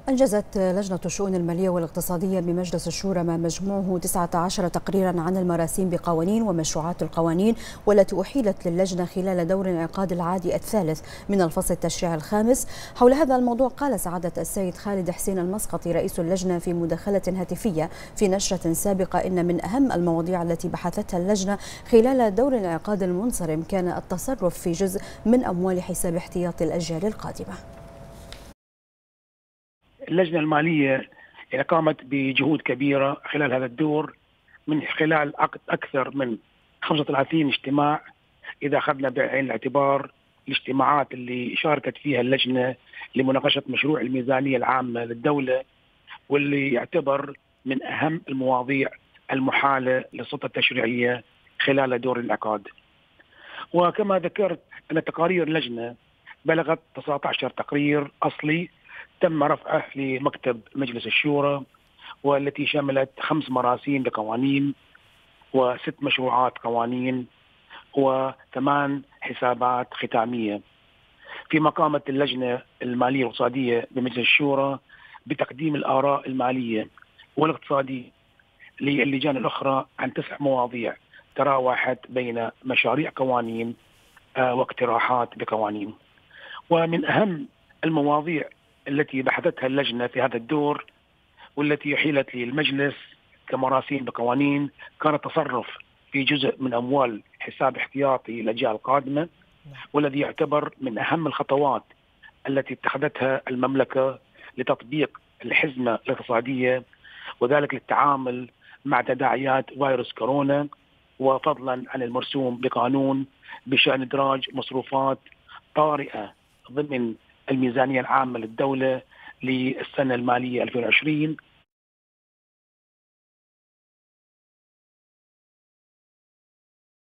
أنجزت لجنة الشؤون المالية والاقتصادية بمجلس الشورى ما مجموعه 19 تقريرا عن المراسيم بقوانين ومشروعات القوانين، والتي أحيلت للجنة خلال دور الانعقاد العادي الثالث من الفصل التشريعي الخامس. حول هذا الموضوع قال سعادة السيد خالد حسين المسقطي رئيس اللجنة في مداخلة هاتفية في نشرة سابقة إن من أهم المواضيع التي بحثتها اللجنة خلال دور الانعقاد المنصرم كان التصرف في جزء من أموال حساب احتياطي الأجيال القادمة. اللجنة المالية قامت بجهود كبيرة خلال هذا الدور من خلال أكثر من 35 اجتماع، إذا أخذنا بعين الاعتبار الاجتماعات اللي شاركت فيها اللجنة لمناقشة مشروع الميزانية العامة للدولة، واللي يعتبر من أهم المواضيع المحالة للسلطة التشريعية خلال دور الانعقاد. وكما ذكرت أن تقارير اللجنة بلغت 19 تقرير أصلي تم رفعه لمكتب مجلس الشورى، والتي شملت 5 مراسيم لقوانين و6 مشروعات قوانين و8 حسابات ختامية. فيما قامت اللجنة المالية والاقتصادية بمجلس الشورى بتقديم الآراء المالية والاقتصادية للجان الأخرى عن 9 مواضيع تراوحت بين مشاريع قوانين واقتراحات بقوانين. ومن أهم المواضيع التي بحثتها اللجنة في هذا الدور والتي أحيلت للمجلس كمراسيم بقوانين كان التصرف في جزء من أموال حساب احتياطي الأجيال القادمة، والذي يعتبر من أهم الخطوات التي اتخذتها المملكة لتطبيق الحزمة الاقتصادية، وذلك للتعامل مع تداعيات فيروس كورونا، وفضلا عن المرسوم بقانون بشأن إدراج مصروفات طارئة ضمن الميزانية العامة للدولة للسنة المالية 2020